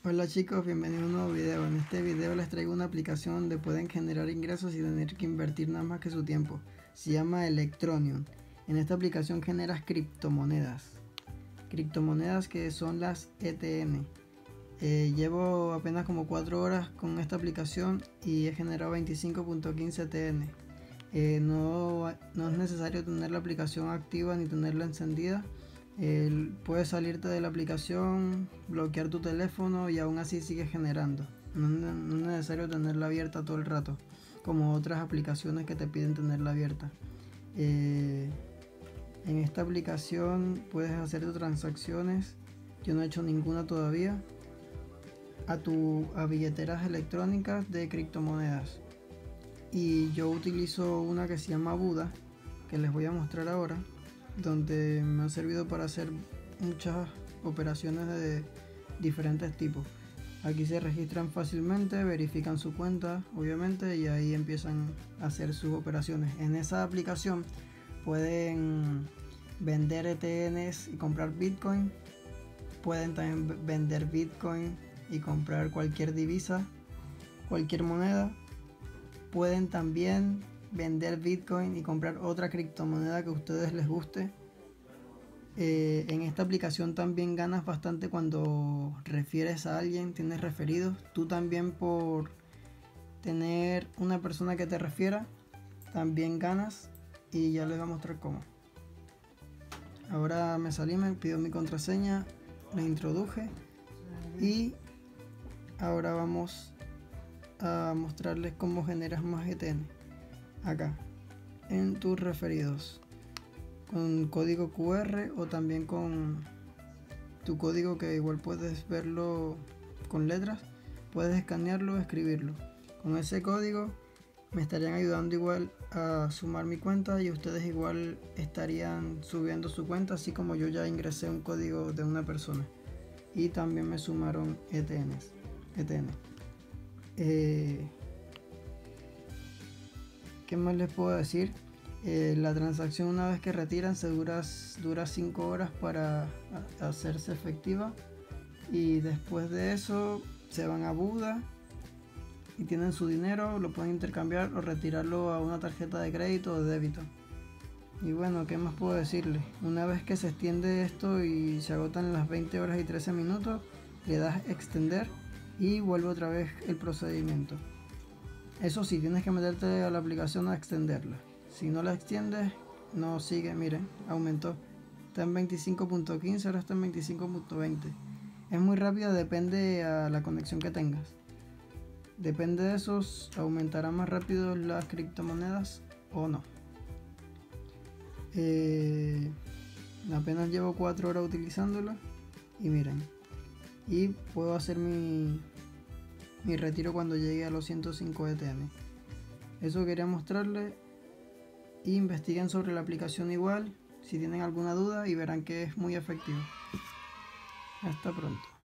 Hola chicos, bienvenidos a un nuevo video. En este video les traigo una aplicación donde pueden generar ingresos sin tener que invertir nada más que su tiempo. Se llama Electroneum. En esta aplicación generas criptomonedas. Criptomonedas que son las ETN. Llevo apenas como 4 horas con esta aplicación y he generado 25.15 ETN. No es necesario tener la aplicación activa ni tenerla encendida. Puedes salirte de la aplicación, bloquear tu teléfono y aún así sigues generando. No es necesario tenerla abierta todo el rato, como otras aplicaciones que te piden tenerla abierta. En esta aplicación puedes hacer tus transacciones. Yo no he hecho ninguna todavía. A billeteras electrónicas de criptomonedas. Y yo utilizo una que se llama Buda, que les voy a mostrar ahora, donde me ha servido para hacer muchas operaciones de diferentes tipos. Aquí se registran fácilmente, verifican su cuenta obviamente y ahí empiezan a hacer sus operaciones. En esa aplicación pueden vender ETNs y comprar Bitcoin. Pueden también vender Bitcoin y comprar cualquier divisa, cualquier moneda. Pueden también vender Bitcoin y comprar otra criptomoneda que a ustedes les guste. En esta aplicación también ganas bastante cuando refieres a alguien, tienes referidos. Tú también, por tener una persona que te refiera, también ganas, y ya les voy a mostrar cómo. Ahora me salí, me pidió mi contraseña, la introduje y ahora vamos a mostrarles cómo generas más ETN. Acá en tus referidos, con código QR o también con tu código, que igual puedes verlo con letras, puedes escanearlo o escribirlo. Con ese código me estarían ayudando igual a sumar mi cuenta y ustedes igual estarían subiendo su cuenta, así como yo ya ingresé un código de una persona y también me sumaron ETN. ¿Qué más les puedo decir? La transacción, una vez que retiran, dura 5 horas para hacerse efectiva, y después de eso se van a Buda y tienen su dinero, lo pueden intercambiar o retirarlo a una tarjeta de crédito o de débito. Y bueno, ¿qué más puedo decirles? Una vez que se extiende esto y se agotan las 20 horas y 13 minutos, le das extender y vuelve otra vez el procedimiento. Eso sí, tienes que meterte a la aplicación a extenderla. Si no la extiendes, no sigue. Miren, aumentó. Está en 25.15, ahora está en 25.20. Es muy rápida, depende a la conexión que tengas. Depende de eso, aumentará más rápido las criptomonedas o no. Apenas llevo 4 horas utilizándola y miren. Y puedo hacer mi retiro cuando llegue a los 105 ETN. Eso quería mostrarles. Investiguen sobre la aplicación igual si tienen alguna duda y verán que es muy efectivo. Hasta pronto.